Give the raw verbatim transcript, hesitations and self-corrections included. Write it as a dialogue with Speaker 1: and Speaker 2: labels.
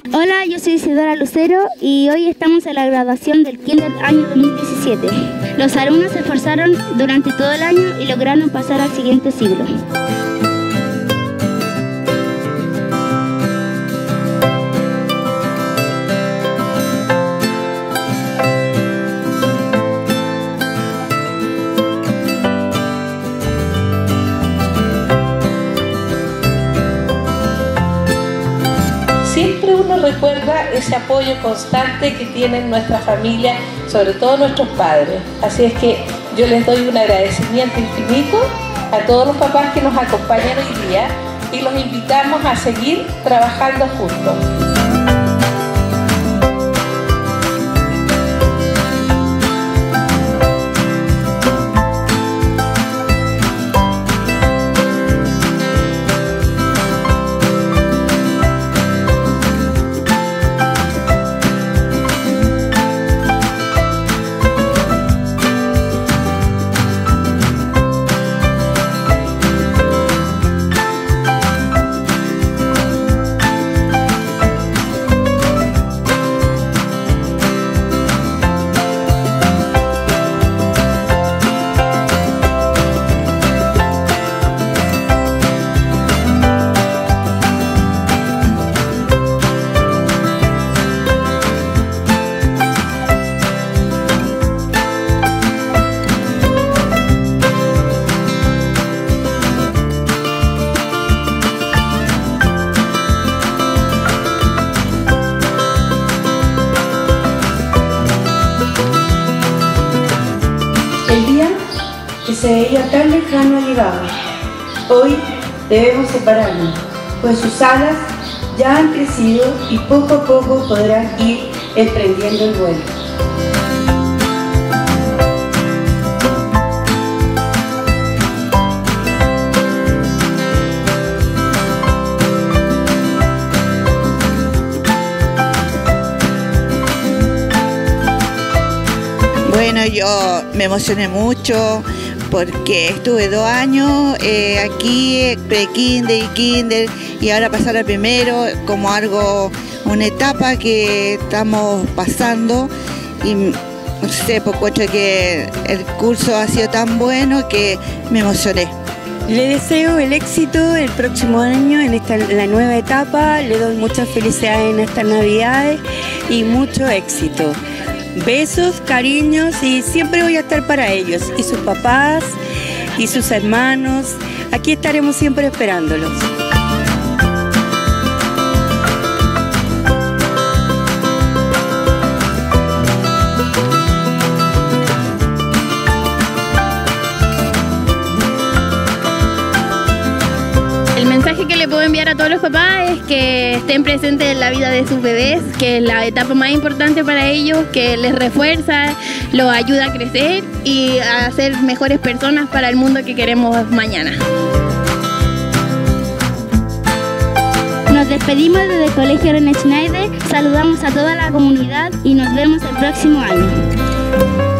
Speaker 1: Hola, yo soy Isidora Lucero y hoy estamos en la graduación del Kinder año dos mil diecisiete. Los alumnos se esforzaron durante todo el año y lograron pasar al siguiente siglo.
Speaker 2: Siempre uno recuerda ese apoyo constante que tienen nuestra familia, sobre todo nuestros padres. Así es que yo les doy un agradecimiento infinito a todos los papás que nos acompañan hoy día y los invitamos a seguir trabajando juntos.
Speaker 3: El día que se veía tan lejano ha llegado. Hoy debemos separarnos, pues sus alas ya han crecido y poco a poco podrán ir emprendiendo el vuelo.
Speaker 4: Bueno, yo me emocioné mucho porque estuve dos años eh, aquí, pre-kinder y kinder, y ahora pasar a primero como algo, una etapa que estamos pasando, y no sé, por cuanto que el curso ha sido tan bueno que me emocioné.
Speaker 5: Le deseo el éxito el próximo año en esta en la nueva etapa, le doy muchas felicidades en estas navidades y mucho éxito. Besos, cariños, y siempre voy a estar para ellos y sus papás y sus hermanos. Aquí estaremos siempre esperándolos.
Speaker 6: El mensaje que le puedo enviar a todos los papás es que estén presentes en la vida de sus bebés, que es la etapa más importante para ellos, que les refuerza, los ayuda a crecer y a ser mejores personas para el mundo que queremos mañana.
Speaker 1: Nos despedimos desde el Colegio René Schneider, saludamos a toda la comunidad y nos vemos el próximo año.